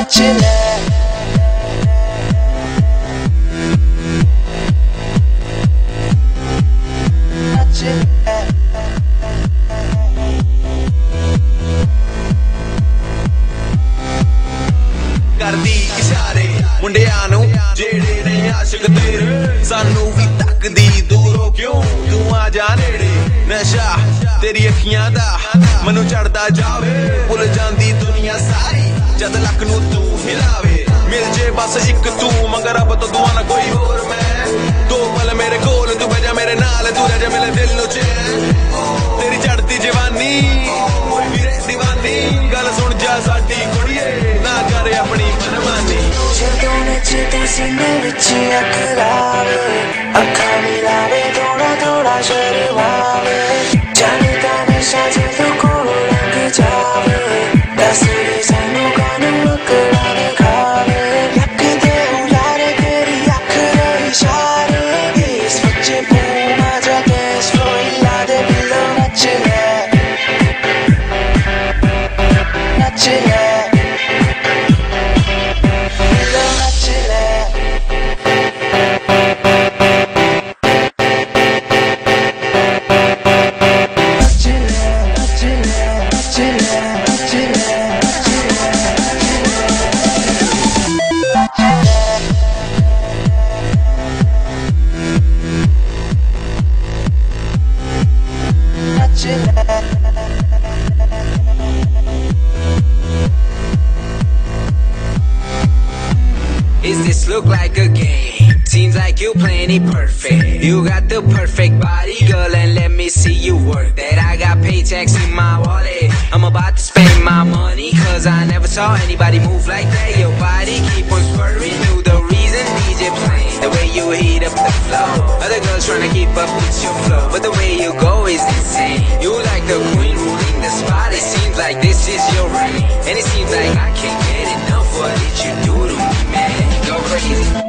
नच ले नच ले करदी इशारे मुंडियां नू जेड़े नहीं आशिक तेरे सानू भी तकदी दूरों क्यों तू आ जा नेड़े नशा तेरी अखियां दा मैनू चढ़दा जावे भुल जांदी दुनिया सारी जद लक नू तू हिलावे मिल जे बस एक तू मगर अब तो दुआ ना कोई होर मैं दो पल मेरे कोल तू बजा मेरे नाल तू रह जा मेरे दिल नू चैन तेरी चढ़दी जवानी कोई भी रे दीवानी गल सुन जा साडी कुड़िए ना कर अपनी मनमानी ਜਦੋਂ ਨੱਚਦੇ ਸੀਨੇ ਵਿੱਚ ਅੱਖ ਲਾਵੇ ਅੱਖਾਂ ਮਿਲਾਵੇ ਥੋੜਾ ਥੋੜਾ ਸ਼ਰਮਾਵੇ ਜਾਣਦਾ ਨਸ਼ਾ ਜਦੋਂ ਕੋਲ ਲੰਘ ਜਾਵੇ ਦੱਸਦੇ ਸਾਨੂੰ ਕਾਨੂੰ ਮਕੜਾ ਦਿਖਾਵੇ ਲੱਗਦੇ ਹੋ ਯਾਰ ਤੇਰੀ ਅੱਖ ਦੇ ਇਸ਼ਾਰੇ ਇਸ ਵਿੱਚ ਪੂਮਾ ਜਾ ਦੈਸ ਫਲੋਇਲਾ ਦੇ ਬਿਲੋ ਨੱਚ ਲੈ ਨੱਚ ਲੈ Does this look like a game? Seems like you playing it perfect. You got the perfect body, girl, and let me see you work that. I got paychecks in my wallet. I'm about to spend my money, cause I never saw anybody move like that. Your body keep on swerving through the reason DJ playing. The way you heat up the flow, other girls trying to keep up with your flow, but the way you go is insane. You like the queen ruling the spot. It seems like this is your reign, and it seems like I can't get enough. What did you do to me, man? Go crazy.